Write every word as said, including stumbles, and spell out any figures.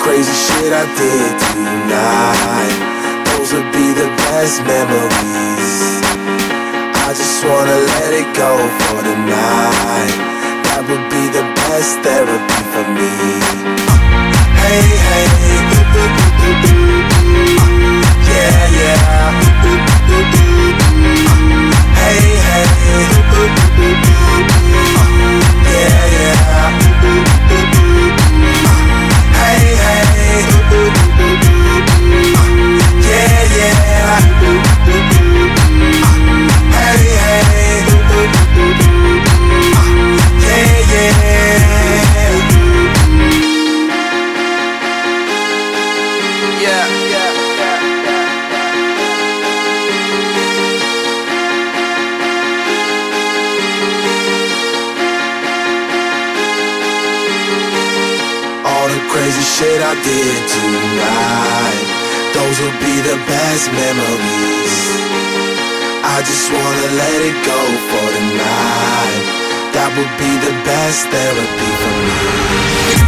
crazy shit I did tonight, those would be the best memories. I just wanna let it go for the night. That would be the best therapy for me. Hey, hey, yeah, yeah. Hey, hey, yeah, yeah. Hey, hey, yeah, yeah. Hey, hey, yeah, yeah. Yeah, yeah, yeah, yeah. All the crazy shit I did tonight, those will be the best memories. I just wanna let it go for the night. That would be the best therapy for me.